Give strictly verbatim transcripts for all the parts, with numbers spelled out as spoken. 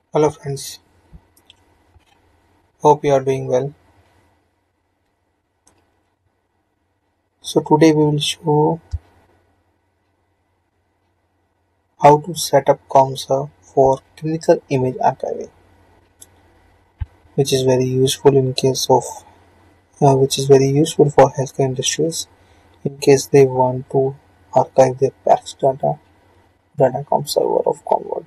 Hello friends, hope you are doing well. So today we will show how to set up Commserve for clinical image archiving, which is very useful in case of uh, which is very useful for healthcare industries in case they want to archive their PACS data, DICOM Server of Commvault.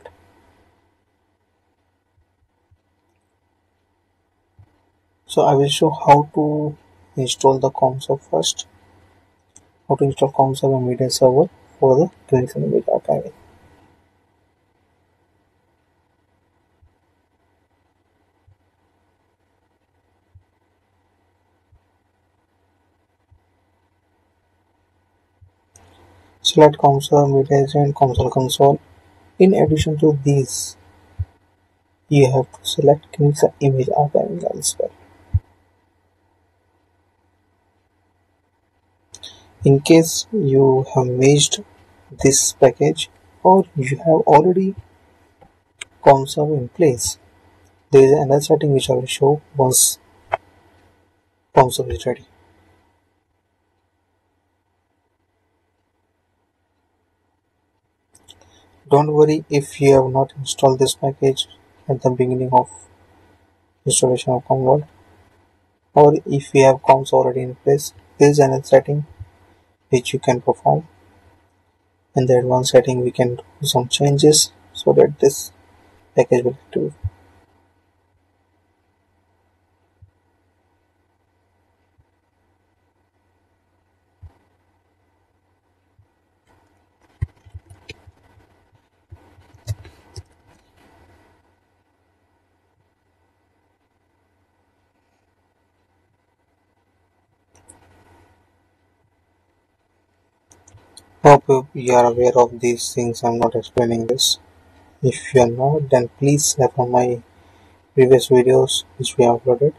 So I will show how to install the Commserve first, how to install Commserve and media server for the clinical image archiving. Select Commserve, media agent, Commserve console. In addition to these, you have to select clinical image archiving as well. In case you have missed this package or you have already Commserve in place, there is another setting which I will show once Commserve is ready. Don't worry if you have not installed this package at the beginning of installation of Commvault, or if you have Comms already in place, there is another setting which you can perform. In the advanced setting we can do some changes so that this package will activate. Hope you are aware of these things. I'm not explaining this. If you are not, then please refer my previous videos which we have uploaded.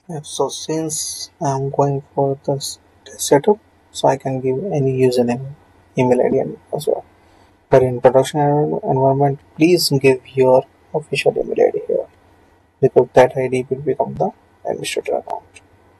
Yeah, so since I'm going for this setup, so I can give any username, email I D and password. But in production env- environment, please give your official email I D here because that I D will become the administrator account.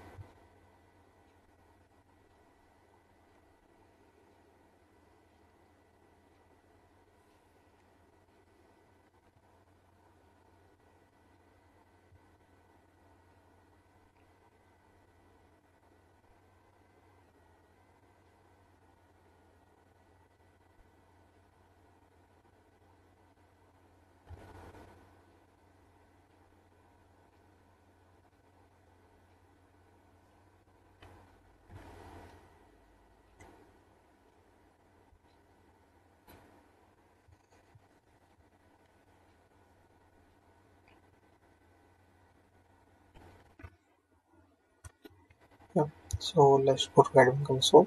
Yeah. So let's go to admin console.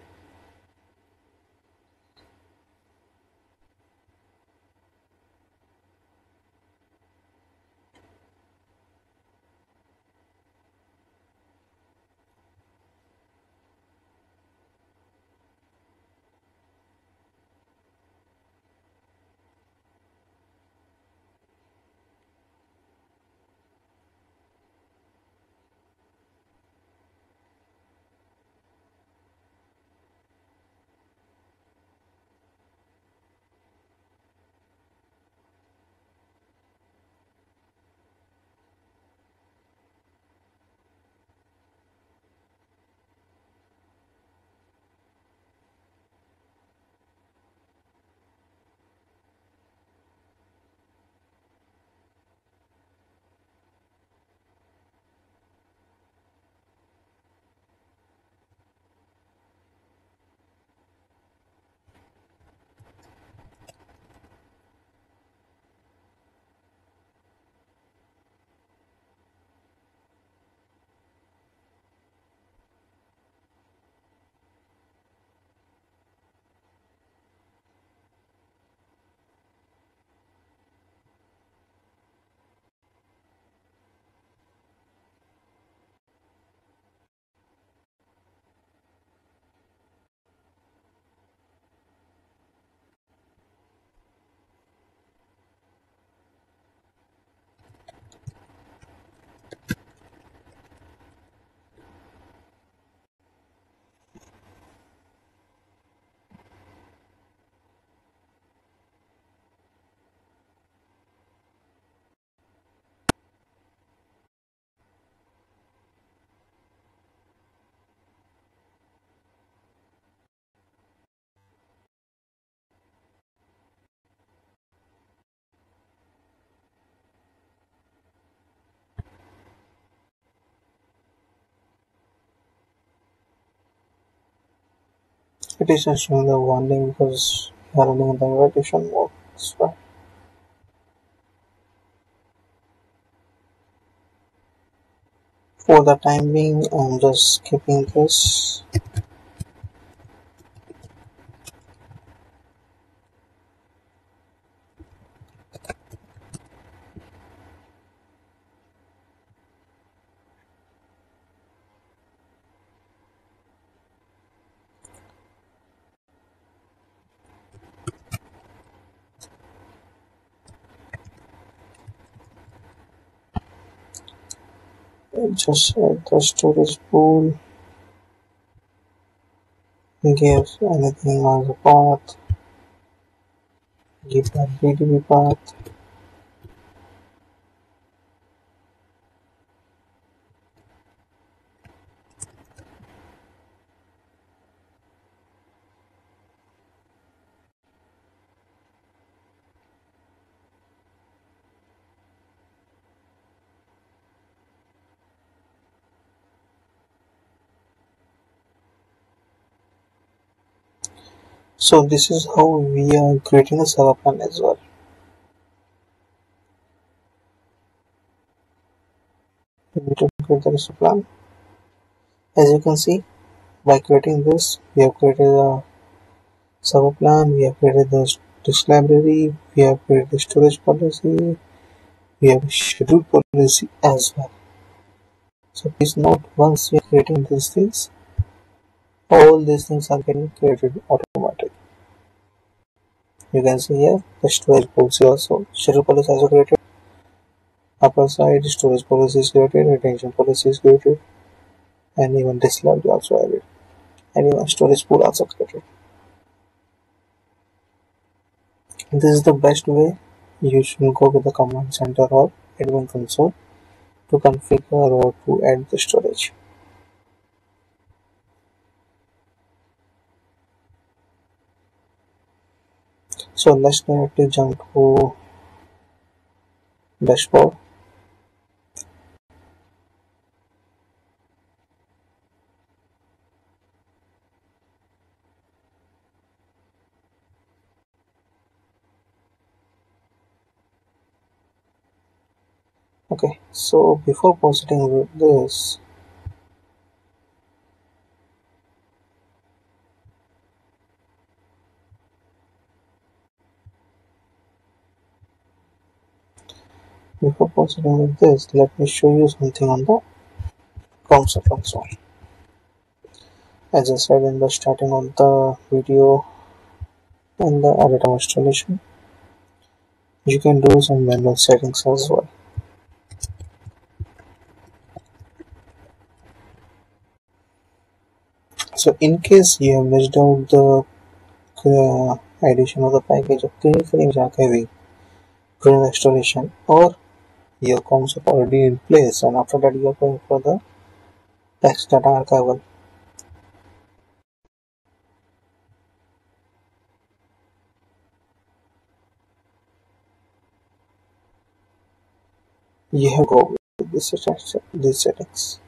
It is just showing the warning because we are running in the invitation mode. So for the time being, I'm just skipping this. Just add the storage pool, give anything on the path, give a B D B path. So this is how we are creating a server plan as well. We need to create the server plan. As you can see, by creating this, we have created a server plan, we have created the disk library, we have created the storage policy, we have scheduled policy as well. So please note, once you are creating these things, all these things are getting created automatically. You can see here the storage policy also, schedule policy also created. Upper side storage policy is created, retention policy is created, and even disk level also added, and even storage pool also created. This is the best way. You should go with the command center or admin console to configure or to add the storage. So let's directly jump to dashboard. Okay, so before proceeding with this, before proceeding with this, let me show you something on the Commserve console. As I said in the starting of the video and the editor installation, you can do some manual settings as well. So in case you have missed out the uh, addition of the package of clinical image archiving during the installation, or your comms are already in place and after that you are going for the text data archival, you have to go with this set- these settings.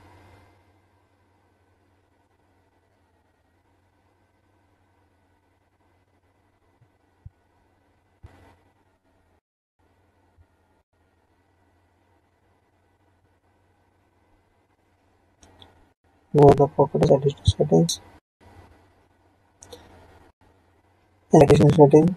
Go to the properties additional settings and additional setting.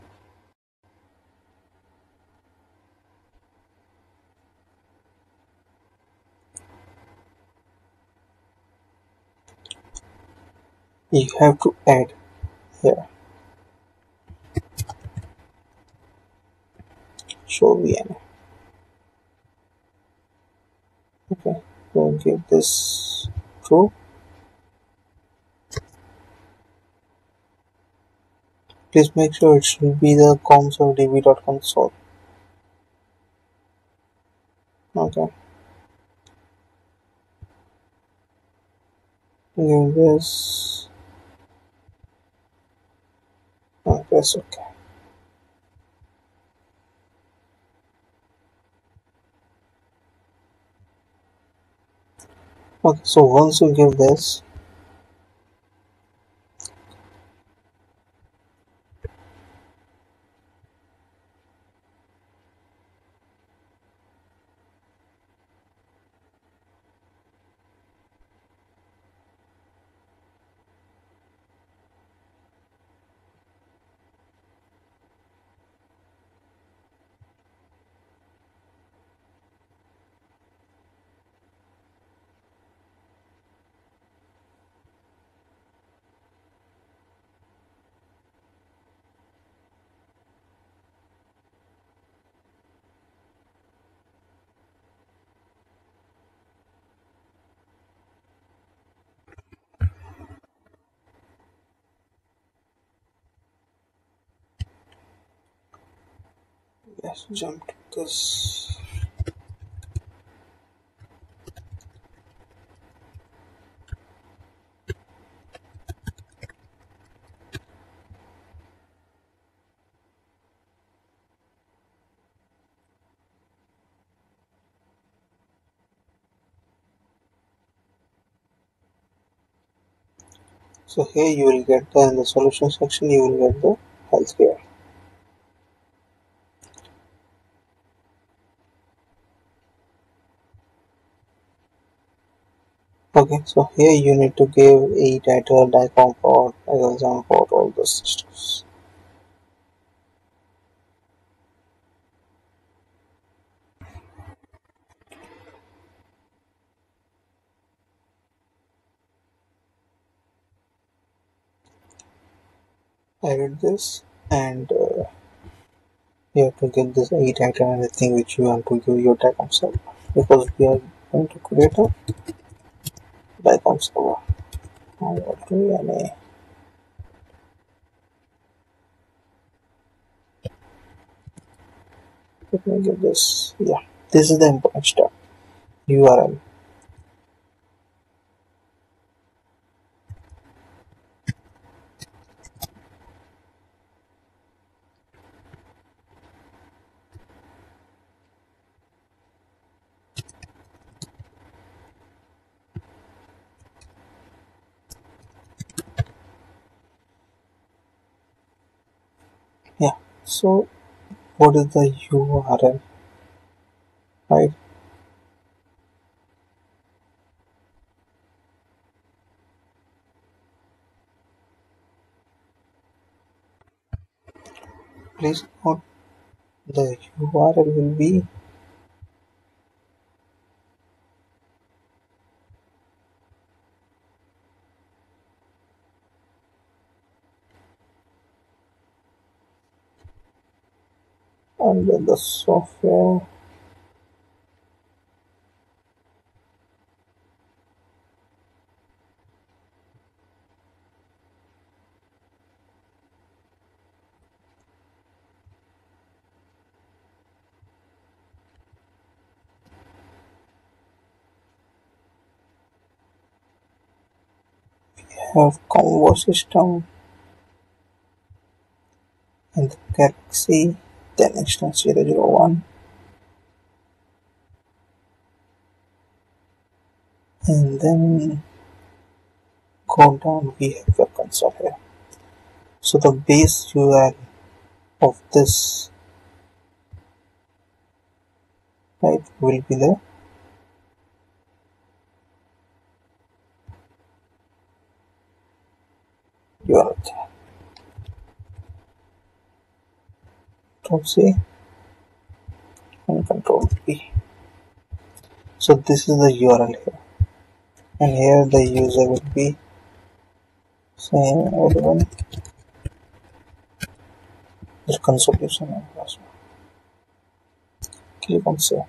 You have to add here show V N A. Okay, so give this true. Please make sure it should be the commserve D B dot console. Okay, give this. Okay, that's okay. Okay, so once you give this, let's jump to this. So here you will get the in the solution section you will get the healthcare. Okay, so here you need to give a title, DICOM port, exam port, all those stuff. edit this, and uh, you have to give this a title and anything which you want to give your DICOM server, because we are going to create a DICOM server. Now what do we name? Let me give this. Yeah, this is the important step. U R L. Yeah. So what is the U R L? Right. Please note the U R L will be under the software. Have Commvault system and the Galaxy, then instance zero zero one, and then go down. We have your console here. So the base U R L of this, right, will be the U R L. Control C and Control V. So this is the U R L here, and here the user will be saying everyone the console username and password. Click on save.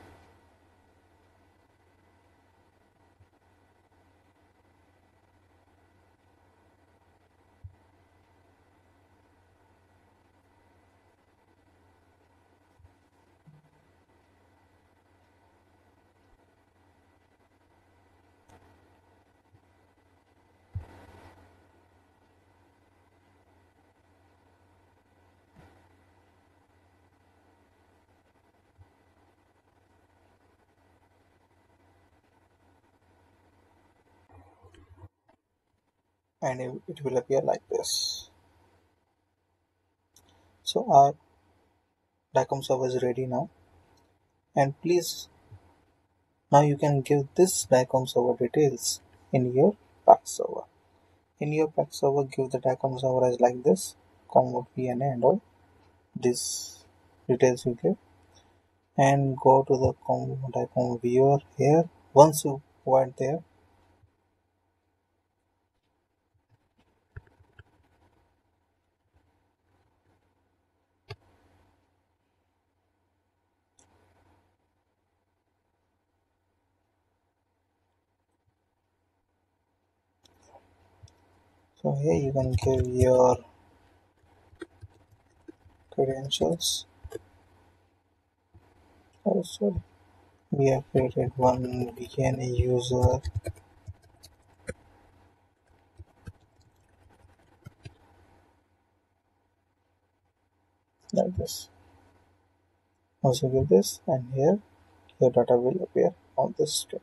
And it will appear like this. So our DICOM server is ready now, and please now you can give this DICOM server details in your PACS server. In your PACS server, give the DICOM server as like this, Commvault V N A and all this details you give, and go to the DICOM Viewer here. Once you provide there, so here you can give your credentials. Also, we have created one V N A user like this. Once you give this, and here your data will appear on this screen.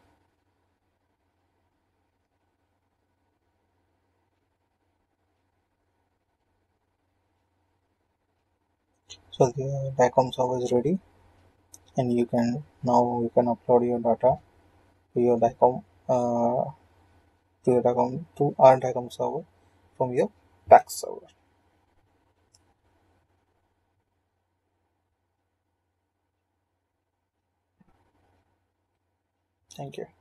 So the DICOM server is ready, and you can now you can upload your data to your DICOM uh, to your DICOM to our DICOM server from your PACS server. Thank you.